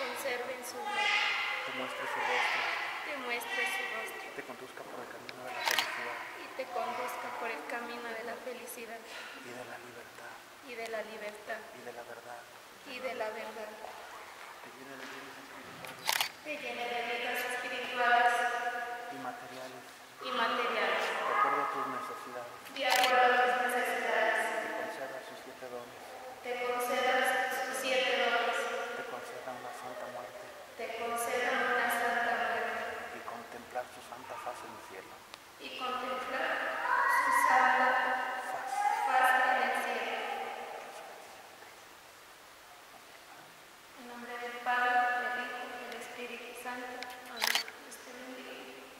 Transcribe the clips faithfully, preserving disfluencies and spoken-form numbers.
conserve en su gloria, te muestre su rostro, te muestre su rostro te conduzca por el camino de la felicidad y te conduzca por el camino de la felicidad y de la libertad y de la libertad y de la verdad. y de la verdad. Te llene de bienes espirituales Te llene de vidas espirituales y materiales, y materiales, de acuerdo a tus necesidades. de acuerdo a tus necesidades. Te conceda sus siete dones, Te conceda sus siete dones, te conceda una santa muerte te conceda una santa muerte y contemplar su santa faz en el cielo. y contemplar su santa Faz. faz en el cielo. En nombre del Padre, del Hijo y del Espíritu Santo. Amén. Dios te bendiga.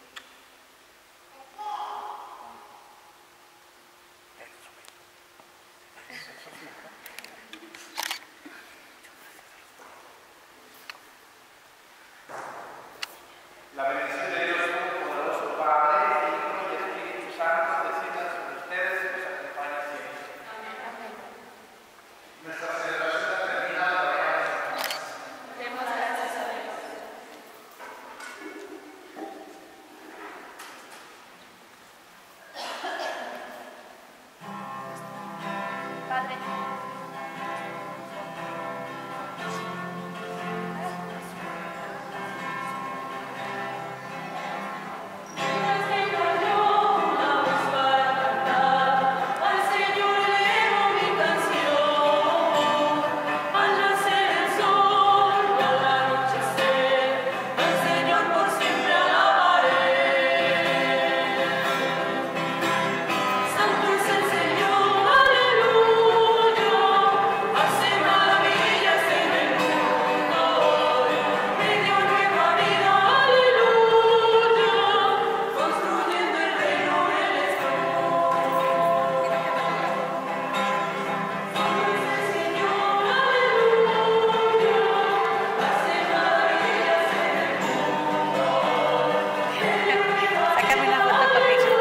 La bendición de Dios Todopoderoso, Padre, Hijo y Espíritu Santo, descienda sobre ustedes y los acompañe siempre. Amén. Nuestra celebración ha terminado. Demos gracias a Dios. Padre, sácame una foto conmigo.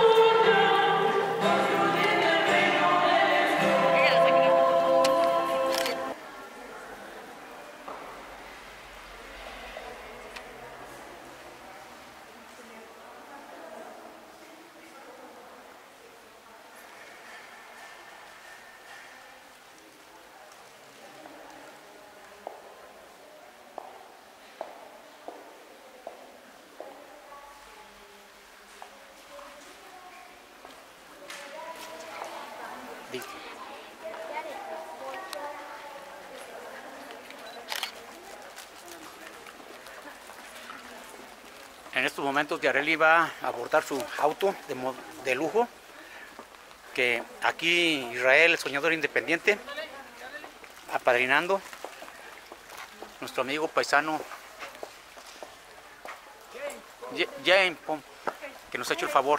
Ella la saca una foto. En estos momentos Yareli va a abordar su auto de, mo- de lujo, que aquí Israel, el soñador independiente, apadrinando, nuestro amigo paisano Ye- Jane Pom, que nos ha hecho el favor.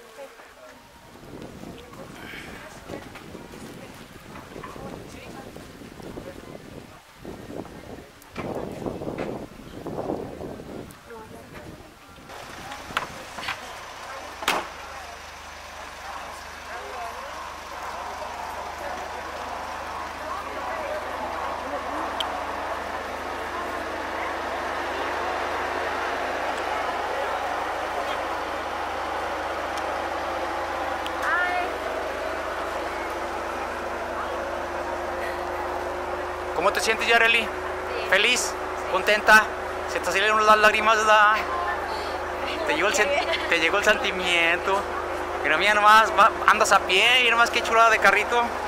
¿Cómo te sientes, Yareli? ¿Feliz? ¿Contenta? ¿Se te salieron las lágrimas? ¿Verdad? ¿Te llegó el, sen- te llegó el sentimiento? Mira, mira nomás, va- andas a pie y nomás qué chulada de carrito.